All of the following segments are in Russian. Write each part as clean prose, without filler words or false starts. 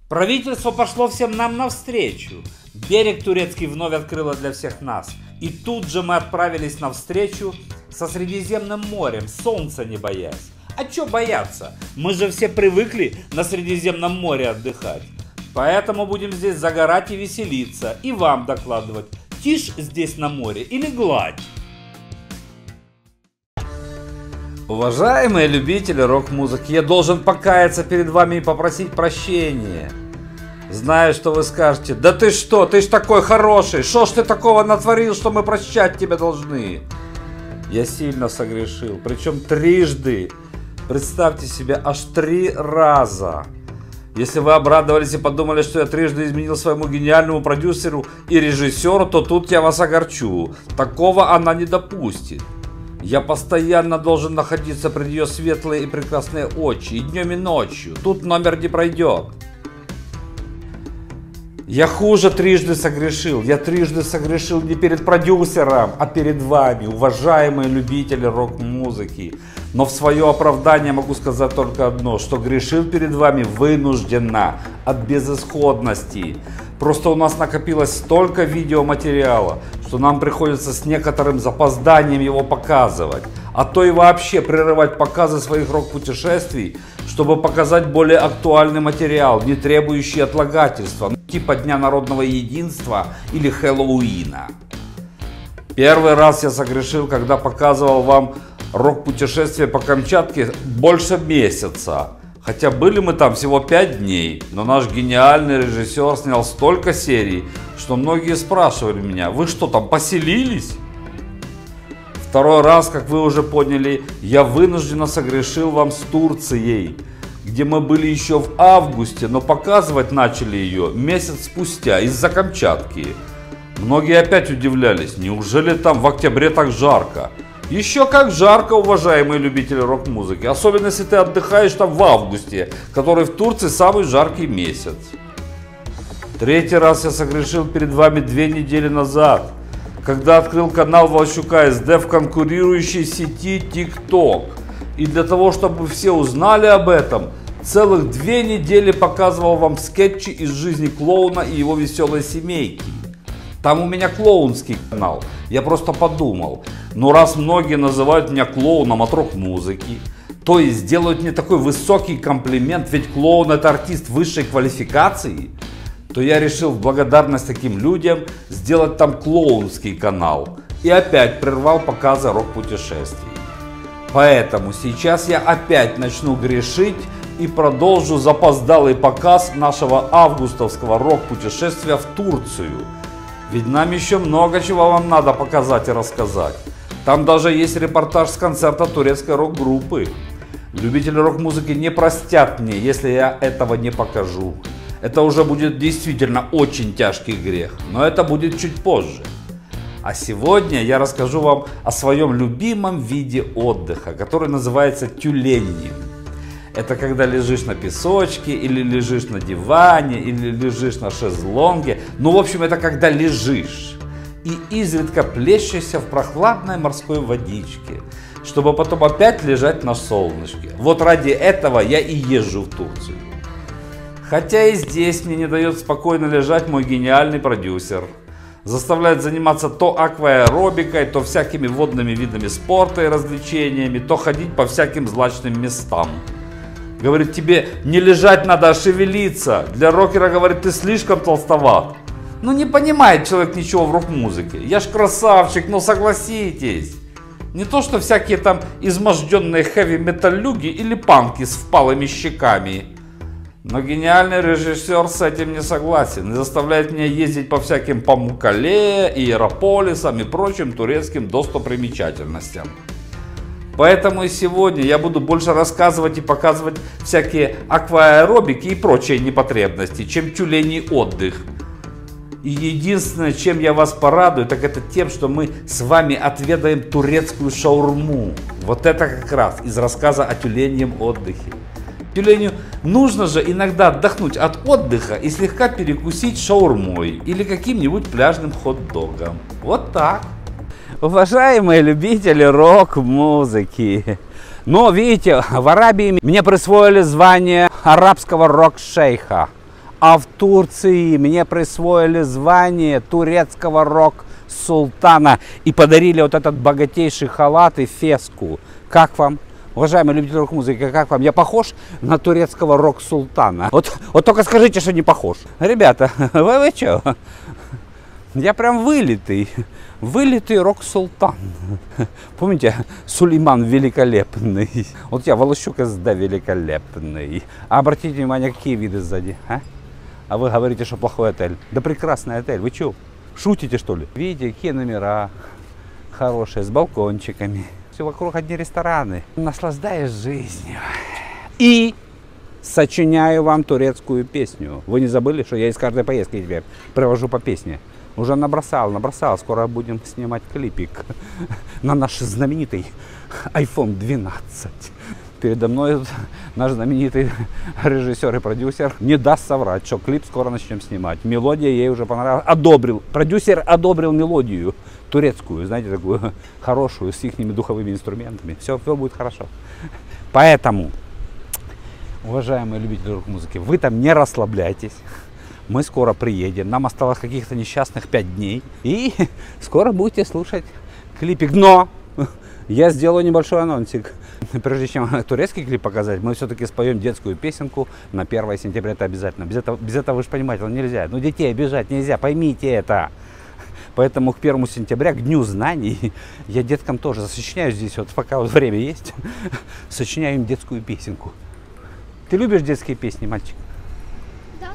Правительство пошло всем нам навстречу. Берег турецкий вновь открыло для всех нас. И тут же мы отправились навстречу со Средиземным морем, солнца не боясь. А чё бояться? Мы же все привыкли на Средиземном море отдыхать. Поэтому будем здесь загорать и веселиться, и вам докладывать, тишь здесь на море или гладь. Уважаемые любители рок-музыки, я должен покаяться перед вами и попросить прощения. Знаю, что вы скажете: да ты что, ты ж такой хороший, что ж ты такого натворил, что мы прощать тебя должны? Я сильно согрешил, причем трижды. Представьте себе, аж 3 раза. Если вы обрадовались и подумали, что я трижды изменил своему гениальному продюсеру и режиссеру, то тут я вас огорчу. Такого она не допустит. Я постоянно должен находиться пред ее светлые и прекрасные очи, и днем и ночью. Тут номер не пройдет. Я хуже трижды согрешил. Я трижды согрешил не перед продюсером, а перед вами, уважаемые любители рок-музыки. Но в свое оправдание могу сказать только одно, что грешил перед вами вынужденно, от безысходности. Просто у нас накопилось столько видеоматериала, что нам приходится с некоторым запозданием его показывать. А то и вообще прерывать показы своих рок-путешествий, чтобы показать более актуальный материал, не требующий отлагательства, типа Дня народного единства или Хэллоуина. Первый раз я согрешил, когда показывал вам рок-путешествие по Камчатке больше месяца. Хотя были мы там всего 5 дней, но наш гениальный режиссер снял столько серий, что многие спрашивали меня: вы что, там поселились? Второй раз, как вы уже поняли, я вынужденно согрешил вам с Турцией, где мы были еще в августе, но показывать начали ее месяц спустя из-за Камчатки. Многие опять удивлялись: неужели там в октябре так жарко? Еще как жарко, уважаемые любители рок-музыки, особенно если ты отдыхаешь там в августе, который в Турции самый жаркий месяц. Третий раз я согрешил перед вами 2 недели назад, когда открыл канал Волчука СД в конкурирующей сети TikTok. И для того, чтобы все узнали об этом, целых 2 недели показывал вам скетчи из жизни клоуна и его веселой семейки. Там у меня клоунский канал. Я просто подумал, ну раз многие называют меня клоуном от рок-музыки, то есть делают мне такой высокий комплимент, ведь клоун — это артист высшей квалификации, то я решил в благодарность таким людям сделать там клоунский канал. И опять прервал показы рок-путешествий. Поэтому сейчас я опять начну грешить и продолжу запоздалый показ нашего августовского рок-путешествия в Турцию. Ведь нам еще много чего вам надо показать и рассказать. Там даже есть репортаж с концерта турецкой рок-группы. Любители рок-музыки не простят мне, если я этого не покажу. Это уже будет действительно очень тяжкий грех, но это будет чуть позже. А сегодня я расскажу вам о своем любимом виде отдыха, который называется тюленьем. Это когда лежишь на песочке, или лежишь на диване, или лежишь на шезлонге. Ну, в общем, это когда лежишь и изредка плещешься в прохладной морской водичке, чтобы потом опять лежать на солнышке. Вот ради этого я и езжу в Турцию. Хотя и здесь мне не дает спокойно лежать мой гениальный продюсер. Заставляет заниматься то акваэробикой, то всякими водными видами спорта и развлечениями, то ходить по всяким злачным местам. Говорит, тебе не лежать надо, а шевелиться. Для рокера, говорит, ты слишком толстоват. Ну не понимает человек ничего в рок-музыке. Я ж красавчик, но согласитесь. Не то что всякие там изможденные хэви-металлюги или панки с впалыми щеками. Но гениальный режиссер с этим не согласен и заставляет меня ездить по всяким Памуккале, Иерополисам и прочим турецким достопримечательностям. Поэтому и сегодня я буду больше рассказывать и показывать всякие акваэробики и прочие непотребности, чем тюленей отдых. И единственное, чем я вас порадую, так это тем, что мы с вами отведаем турецкую шаурму. Вот это как раз из рассказа о тюленьем отдыхе. Тюленю нужно же иногда отдохнуть от отдыха и слегка перекусить шаурмой или каким-нибудь пляжным хот-догом. Вот так. Уважаемые любители рок-музыки, но видите, в Арабии мне присвоили звание арабского рок-шейха. А в Турции мне присвоили звание турецкого рок-султана и подарили вот этот богатейший халат и феску. Как вам? Уважаемые любители рок-музыки, как вам? Я похож на турецкого рок-султана? Вот только скажите, что не похож. Ребята, вы что? Я прям вылитый рок-султан. Помните, Сулейман великолепный? Вот я, Волощук СД великолепный. А обратите внимание, какие виды сзади, а? А вы говорите, что плохой отель. Да прекрасный отель, вы что, шутите что ли? Видите, какие номера хорошие, с балкончиками. Все вокруг одни рестораны. Наслаждаюсь жизнью. И сочиняю вам турецкую песню. Вы не забыли, что я из каждой поездки теперь привожу по песне? Уже набросал. Скоро будем снимать клипик на наш знаменитый iPhone 12. Передо мной наш знаменитый режиссер и продюсер не даст соврать, что клип скоро начнем снимать. Мелодия ей уже понравилась. Продюсер одобрил мелодию турецкую, знаете, такую хорошую, с их духовыми инструментами. Все будет хорошо. Поэтому, уважаемые любители рок-музыки, вы там не расслабляйтесь. Мы скоро приедем. Нам осталось каких-то несчастных 5 дней. И скоро будете слушать клипик. Но я сделаю небольшой анонсик. Прежде чем турецкий клип показать, мы все-таки споем детскую песенку на 1 сентября. Это обязательно. Без этого вы же понимаете, нельзя. Ну, детей обижать нельзя, поймите это. Поэтому к 1 сентября, к Дню знаний, я деткам тоже сочиняю здесь, вот пока вот время есть, сочиняю им детскую песенку. Ты любишь детские песни, мальчик? Да.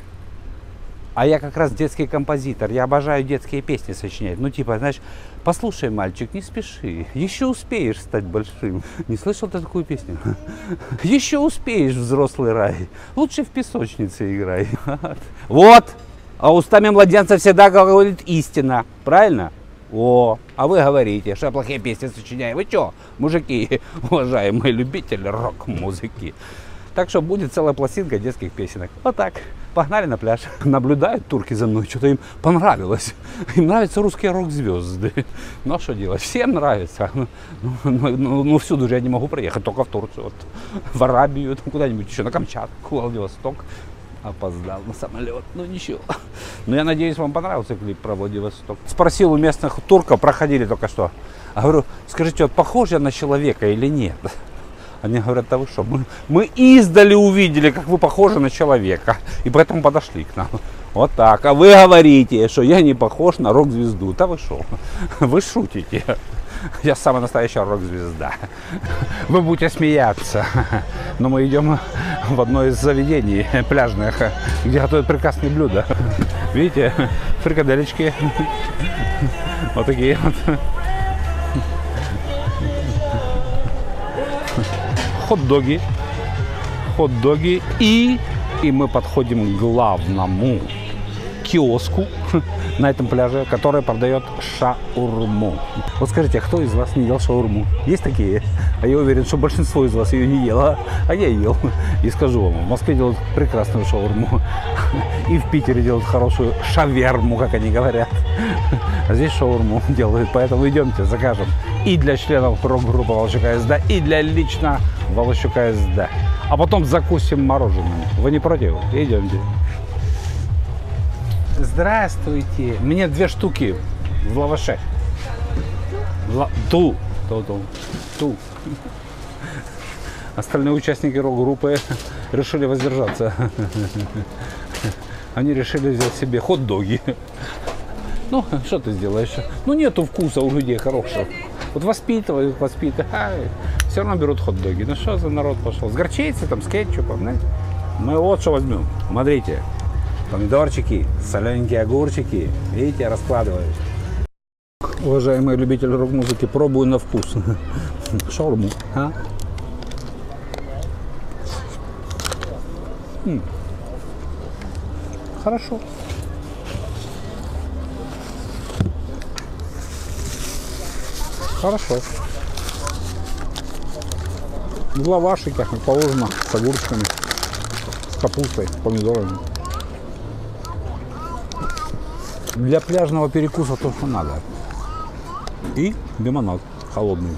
А я как раз детский композитор, я обожаю детские песни сочинять. Ну, типа, знаешь, послушай, мальчик, не спеши, еще успеешь стать большим. Не слышал ты такую песню? Еще успеешь, взрослый рай, лучше в песочнице играй. Вот! А устами младенца всегда говорит истина, правильно? О, а вы говорите, что я плохие песни сочиняю. Вы что, мужики, уважаемые любители рок-музыки? Так что будет целая пластинка детских песенок. Вот так. Погнали на пляж. Наблюдают турки за мной, что-то им понравилось. Им нравятся русские рок-звезды. Ну а что делать? Всем нравится. Ну всюду же я не могу проехать, только в Турцию. Вот, в Арабию, куда-нибудь еще, на Камчатку, Владивосток. Опоздал на самолет, ну ничего. Но я надеюсь, вам понравился клип про Владивосток. Спросил у местных турков, проходили только что. А говорю, скажите, вот похож я на человека или нет? Они говорят, да вы что, мы издали увидели, как вы похожи на человека. И поэтому подошли к нам. Вот так. А вы говорите, что я не похож на рок-звезду. Да вы что? Вы шутите. Я самая настоящая рок-звезда. Вы будете смеяться. Но мы идем в одно из заведений пляжных, где готовят прекрасные блюда. Видите, фрикаделечки. Вот такие вот. Хот-доги. Хот-доги. И мы подходим к главному киоску на этом пляже, который продает шаурму. Вот скажите, а кто из вас не ел шаурму? Есть такие? А я уверен, что большинство из вас ее не ело, а я ел. И скажу вам, в Москве делают прекрасную шаурму. И в Питере делают хорошую шаверму, как они говорят. А здесь шаурму делают, поэтому идемте, закажем. И для членов рок-группы Волощука СД, и для лично Волощука СД. А потом закусим мороженым. Вы не против? Идемте. Здравствуйте. Мне 2 штуки в лаваше. Ту. Остальные участники рок-группы решили воздержаться. Они решили взять себе хот-доги. Ну, что ты сделаешь? Ну, нету вкуса у людей хорошего. Вот воспитывают. Все равно берут хот-доги. Ну, что за народ пошел? С горчицей, там, с кетчупом, знаете? Мы вот что возьмем. Смотрите. Помидорчики, солененькие огурчики. Видите, я раскладываю. Уважаемые любители рок-музыки, пробую на вкус. Шаурму. А? Хорошо. Хорошо. В лавашиках, как положено, с огурчиками, с капустой, с помидорами. Для пляжного перекуса то, что надо. И лимонад холодный.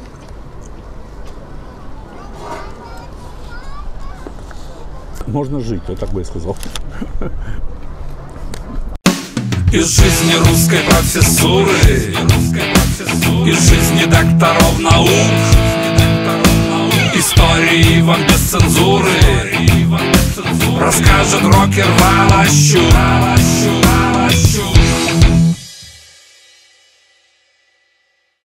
Можно жить, я так бы и сказал. Из жизни русской профессуры, из жизни докторов наук, истории вам без цензуры расскажет рокер Волощук.